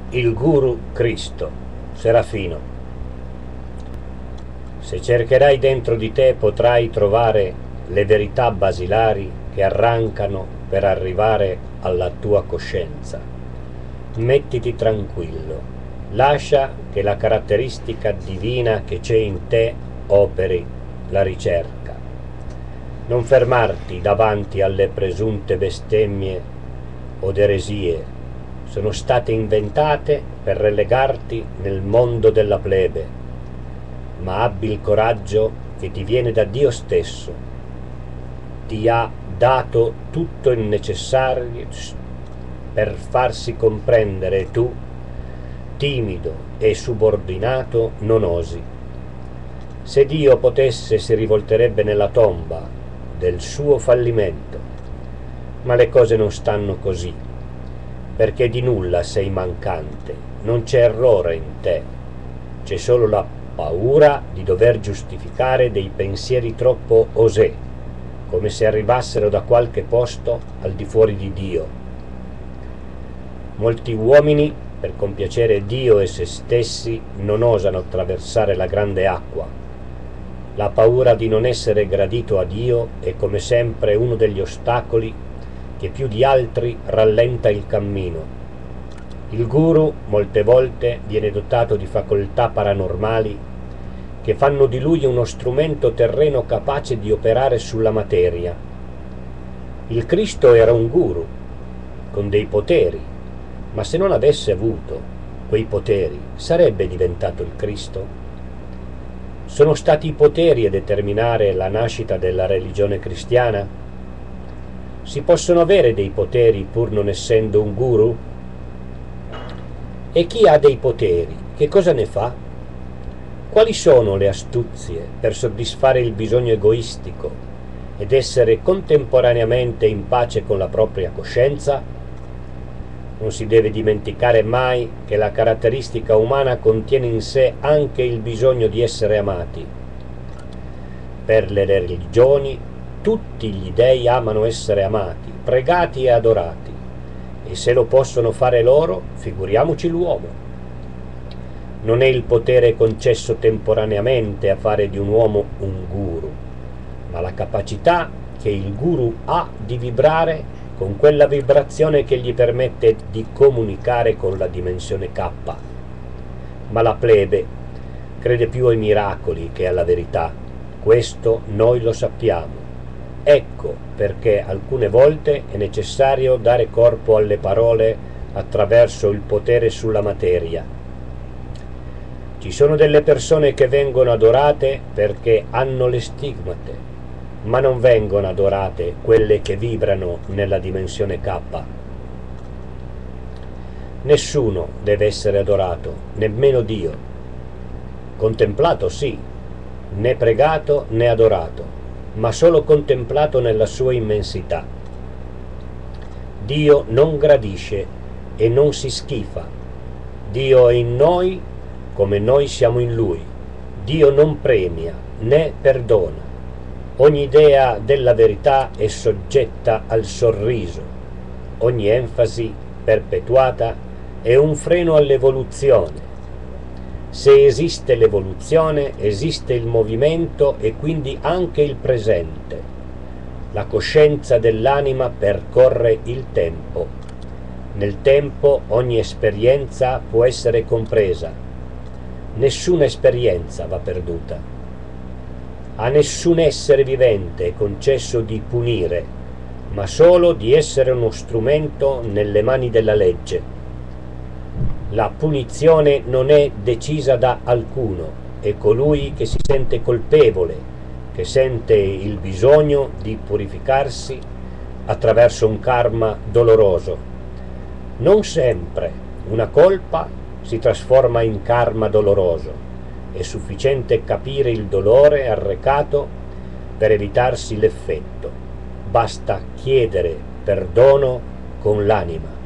Il Guru Cristo, Serafino. Se cercherai dentro di te potrai trovare le verità basilari che arrancano per arrivare alla tua coscienza. Mettiti tranquillo, lascia che la caratteristica divina che c'è in te operi la ricerca. Non fermarti davanti alle presunte bestemmie od eresie. Sono state inventate per relegarti nel mondo della plebe, ma abbi il coraggio che ti viene da Dio stesso. Ti ha dato tutto il necessario per farsi comprendere e tu, timido e subordinato, non osi. Se Dio potesse si rivolterebbe nella tomba del suo fallimento, ma le cose non stanno così, perché di nulla sei mancante, non c'è errore in te, c'è solo la paura di dover giustificare dei pensieri troppo osè, come se arrivassero da qualche posto al di fuori di Dio. Molti uomini, per compiacere Dio e se stessi, non osano attraversare la grande acqua. La paura di non essere gradito a Dio è come sempre uno degli ostacoli che più di altri rallenta il cammino. Il guru molte volte viene dotato di facoltà paranormali che fanno di lui uno strumento terreno capace di operare sulla materia. Il Cristo era un guru con dei poteri, ma se non avesse avuto quei poteri sarebbe diventato il Cristo? Sono stati i poteri a determinare la nascita della religione cristiana? Si possono avere dei poteri pur non essendo un guru? E chi ha dei poteri, che cosa ne fa? Quali sono le astuzie per soddisfare il bisogno egoistico ed essere contemporaneamente in pace con la propria coscienza? Non si deve dimenticare mai che la caratteristica umana contiene in sé anche il bisogno di essere amati. Per le religioni tutti gli dei amano essere amati, pregati e adorati, e se lo possono fare loro, figuriamoci l'uomo. Non è il potere concesso temporaneamente a fare di un uomo un guru, ma la capacità che il guru ha di vibrare con quella vibrazione che gli permette di comunicare con la dimensione K. Ma la plebe crede più ai miracoli che alla verità, questo noi lo sappiamo. Ecco perché alcune volte è necessario dare corpo alle parole attraverso il potere sulla materia. Ci sono delle persone che vengono adorate perché hanno le stigmate, ma non vengono adorate quelle che vibrano nella dimensione K. Nessuno deve essere adorato, nemmeno Dio. Contemplato sì, né pregato né adorato, ma solo contemplato nella sua immensità. Dio non gradisce e non si schifa. Dio è in noi come noi siamo in Lui. Dio non premia né perdona. Ogni idea della verità è soggetta al sorriso. Ogni enfasi perpetuata è un freno all'evoluzione. Se esiste l'evoluzione, esiste il movimento e quindi anche il presente. La coscienza dell'anima percorre il tempo. Nel tempo ogni esperienza può essere compresa. Nessuna esperienza va perduta. A nessun essere vivente è concesso di punire, ma solo di essere uno strumento nelle mani della legge. La punizione non è decisa da alcuno, è colui che si sente colpevole, che sente il bisogno di purificarsi attraverso un karma doloroso. Non sempre una colpa si trasforma in karma doloroso, è sufficiente capire il dolore arrecato per evitarsi l'effetto, basta chiedere perdono con l'anima.